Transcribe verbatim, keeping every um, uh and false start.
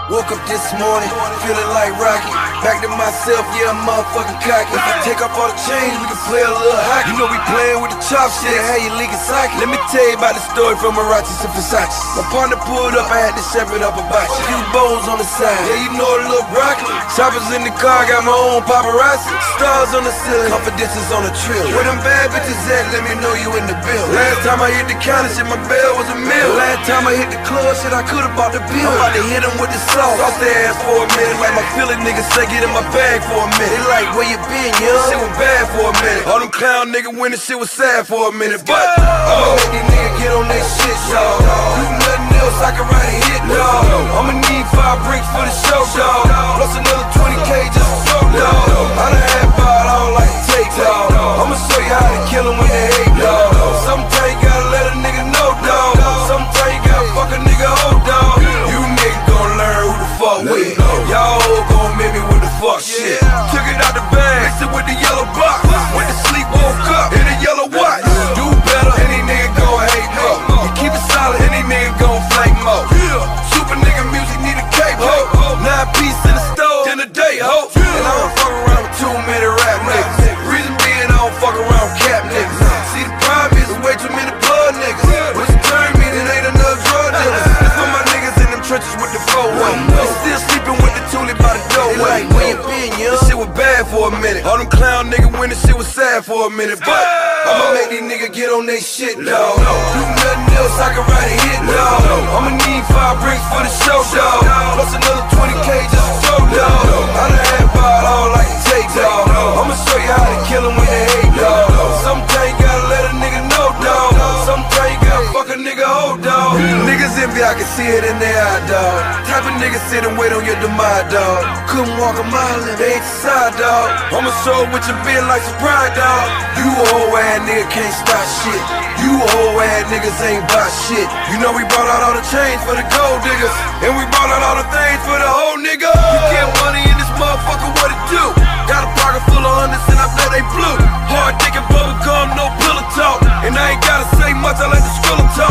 Woke up this morning, feeling like Rocky. Back to myself, yeah, I'm motherfucking cocky. If I take off all the chains, we can play a little hockey. You know we playing with the chopsticks, how you leaking socket. Let me tell you about the story from Marachi to Versace. My partner pulled up, I had to separate up a botch. Few bows on the side, yeah, you know a little broccoli. Choppers in the car, got my own paparazzi. Stars on the ceiling, confidence is on the trill. Where them bad bitches at, let me know you in the bill. Last time I hit the counter, shit, my bell was a meal. Last time I hit the club, shit, I could've bought the bill. I'm about to hit them with the sauce. Off their ass for a minute, like my Philly niggas say, get in my bag for a minute. They like, where you been, young? Shit was bad for a minute. All them clown niggas winning, shit was sad for a minute. But I'ma make these niggas get on that shit, y'all. Do nothing else, I can write a hit, dawg. I'ma need five bricks for the show, dawg. Plus another twenty K just to show, dawg. I done had bought all like a tape, dawg. I'ma show you how to kill them when they hate, dawg. Sometimes you gotta let a nigga know, dawg. Sometimes you gotta fuck a nigga hold, dawg. You niggas gon' learn who the fuck with. Y'all gon' make me with the fuck shit. Took it out the bag, mixed it with the yellow box. Went to sleep, woke up in a yellow watch. Do better, any nigga gon' hate more. You keep it solid, any nigga gon' flake more. Super nigga music need a cape, ho. Nine piece in the stove in a day, ho. And I don't fuck around with too many rap niggas. Reason being I don't fuck around with cap niggas. See the problem is way too many blood niggas. Which turn me, it ain't enough drug dealers. It's for my niggas in them trenches with the four one. They still sleeping with the tulip by the doorway. Like, where you been, young? This shit was bad for a minute. All them clown niggas winning, shit was sad for a minute. But I'ma make these niggas get on they shit, dawg. Do nothing else, I can write a hit, dawg. I'ma need five bricks for the show, dawg. Plus another twenty K just to show, dawg. I done had bought all like a tape, dawg. I'ma show you how to kill them when they hate, dawg. Sometimes you gotta let a nigga know, dawg. Sometimes you gotta fuck a nigga hold, dawg. Niggas envy, I can see it in their eye, dawg. Type of niggas sit and wait on your demise, dawg. Couldn't walk a mile and they ain't the side, dawg. I'ma show what you been like some pride, dawg. You a hoe ass nigga can't stop shit. You a hoe ass niggas ain't bout shit. You know we brought out all the chains for the gold diggers, and we brought out all the things for the whole nigga. You get money in this motherfucker, what it do? Got a pocket full of hundreds and I bet they blue. Hard thinking bubble gum, no pillow talk. And I ain't gotta say much, I let the skrilla talk.